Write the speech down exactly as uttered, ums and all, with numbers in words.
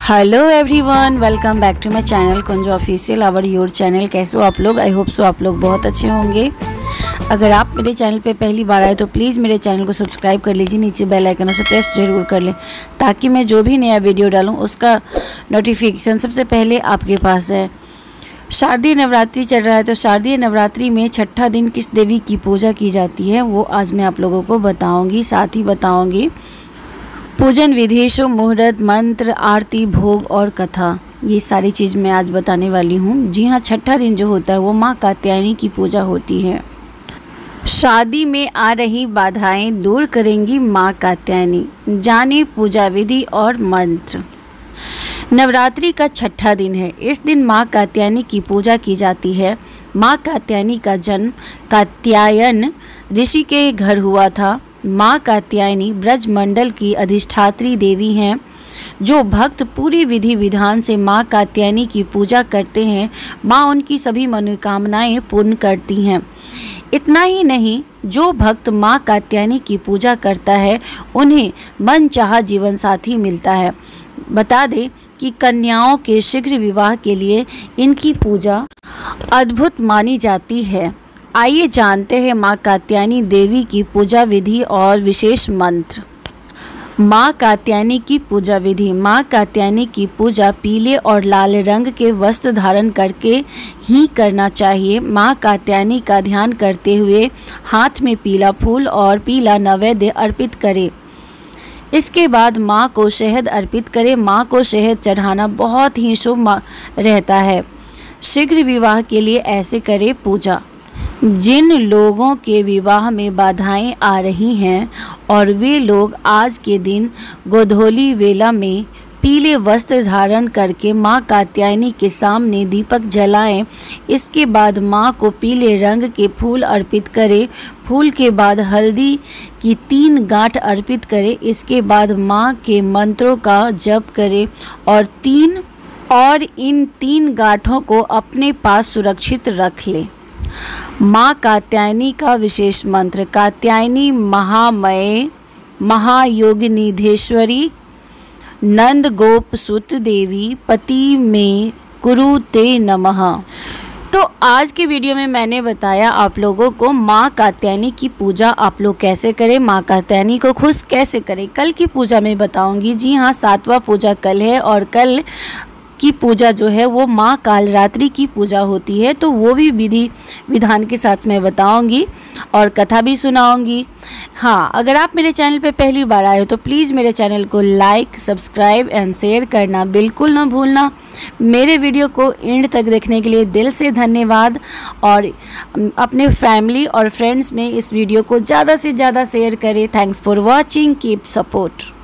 Hello everyone, welcome back to my channel Kunj official our your channel. कैसे हो आप लोग? आई होप सो आप लोग बहुत अच्छे होंगे। अगर आप मेरे चैनल पे पहली बार आए तो प्लीज़ मेरे चैनल को सब्सक्राइब कर लीजिए, नीचे बेल आइकन से प्रेस जरूर कर लें ताकि मैं जो भी नया वीडियो डालूँ उसका नोटिफिकेशन सबसे पहले आपके पास है। शारदीय नवरात्रि चल रहा है, तो शारदीय नवरात्रि में छठा दिन किस देवी की पूजा की जाती है वो आज मैं आप लोगों को बताऊँगी। साथ ही बताऊँगी पूजन विधि, शुभ मुहूर्त, मंत्र, आरती, भोग और कथा, ये सारी चीज़ मैं आज बताने वाली हूँ। जी हाँ, छठा दिन जो होता है वो माँ कात्यायनी की पूजा होती है। शादी में आ रही बाधाएं दूर करेंगी माँ कात्यायनी, जाने पूजा विधि और मंत्र। नवरात्रि का छठा दिन है। इस दिन माँ कात्यायनी की पूजा की जाती है। माँ कात्यायनी का जन्म कात्यायन ऋषि के घर हुआ था। माँ कात्यायनी ब्रजमंडल की अधिष्ठात्री देवी हैं। जो भक्त पूरी विधि विधान से माँ कात्यायनी की पूजा करते हैं, माँ उनकी सभी मनोकामनाएं पूर्ण करती हैं। इतना ही नहीं, जो भक्त माँ कात्यायनी की पूजा करता है उन्हें मनचाहा जीवन साथी मिलता है। बता दें कि कन्याओं के शीघ्र विवाह के लिए इनकी पूजा अद्भुत मानी जाती है। आइए जानते हैं माँ कात्यायनी देवी की पूजा विधि और विशेष मंत्र। माँ कात्यायनी की पूजा विधि। माँ कात्यायनी की पूजा पीले और लाल रंग के वस्त्र धारण करके ही करना चाहिए। माँ कात्यायनी का ध्यान करते हुए हाथ में पीला फूल और पीला नैवेद्य अर्पित करें। इसके बाद माँ को शहद अर्पित करें। माँ को शहद चढ़ाना बहुत ही शुभ रहता है। शीघ्र विवाह के लिए ऐसे करें पूजा। जिन लोगों के विवाह में बाधाएं आ रही हैं और वे लोग आज के दिन गोधूली वेला में पीले वस्त्र धारण करके माँ कात्यायनी के सामने दीपक जलाएं। इसके बाद माँ को पीले रंग के फूल अर्पित करें। फूल के बाद हल्दी की तीन गांठ अर्पित करें। इसके बाद माँ के मंत्रों का जप करें और तीन और इन तीन गांठों को अपने पास सुरक्षित रख लें। माँ कात्यायनी का विशेष मंत्र। कात्यायनी महामये महायोगिनिधेश्वरी नंद गोप सुत देवी पति में कुरु ते नमः। तो आज के वीडियो में मैंने बताया आप लोगों को माँ कात्यायनी की पूजा आप लोग कैसे करें, माँ कात्यायनी को खुश कैसे करें। कल की पूजा में बताऊंगी। जी हाँ, सातवां पूजा कल है और कल की पूजा जो है वो माँ कालरात्रि की पूजा होती है, तो वो भी विधि विधान के साथ मैं बताऊंगी और कथा भी सुनाऊंगी। हाँ, अगर आप मेरे चैनल पे पहली बार आए हो तो प्लीज़ मेरे चैनल को लाइक, सब्सक्राइब एंड शेयर करना बिल्कुल ना भूलना। मेरे वीडियो को एंड तक देखने के लिए दिल से धन्यवाद और अपने फैमिली और फ्रेंड्स में इस वीडियो को ज़्यादा से ज़्यादा शेयर करें। Thanks for watching, keep support.